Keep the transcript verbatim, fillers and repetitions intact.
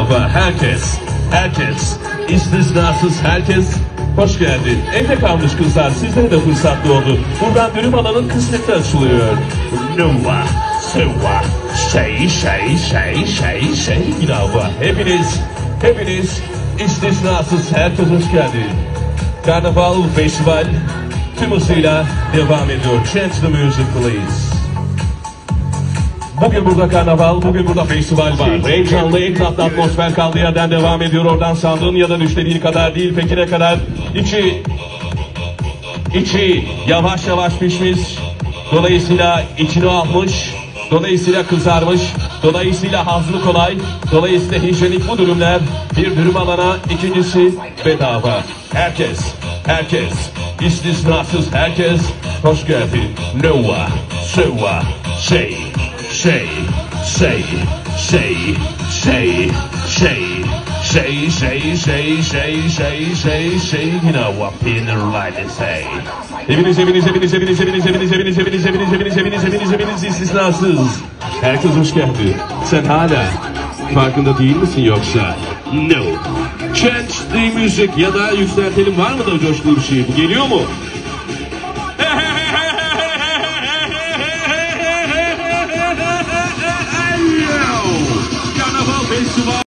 Günahva herkes, herkes, istisnasız herkes hoş geldi. Evde kalmış kızlar, sizlere de fırsatlı oldu. Buradan dürüm alanın kısmeti açılıyor. Nuva, sıva, şey, şey, şey, şey, şey, günahva. Hepiniz, hepiniz, istisnasız herkes hoş geldi. Karnaval Festival tüm hızıyla devam ediyor. Change the music please. Bugün burada karnaval, bugün burada festival var. Heyecanlı, en tatlı atmosfer kaldığı yerden devam ediyor. Oradan sandığın ya da düşlediğin kadar değil. Peki ne kadar? İçi, içi yavaş yavaş pişmiş. Dolayısıyla içini almış. Dolayısıyla kızarmış. Dolayısıyla hazlı kolay. Dolayısıyla hijyenik bu dürümler. Bir dürüm alana, ikincisi bedava. Herkes, herkes, istisnasız herkes hoş geldi. Nova, Seva, Şey. Şey, şey, şey, şey, şey, şey, şey, şey, şey, şey, şey, şey, you know what Peter like to say. Hepiniz, hepiniz, hepiniz, hepiniz, hepiniz, hepiniz, hepiniz, hepiniz, hepiniz, hepiniz, hepiniz, hepiniz, hepiniz, istisnasız. Herkes hoş geldi. Sen hala farkında değil misin yoksa? No. Change the music ya da yükseltelim, var mı da coşkulu bir şey? Bu geliyor mu? Carnaval Festival.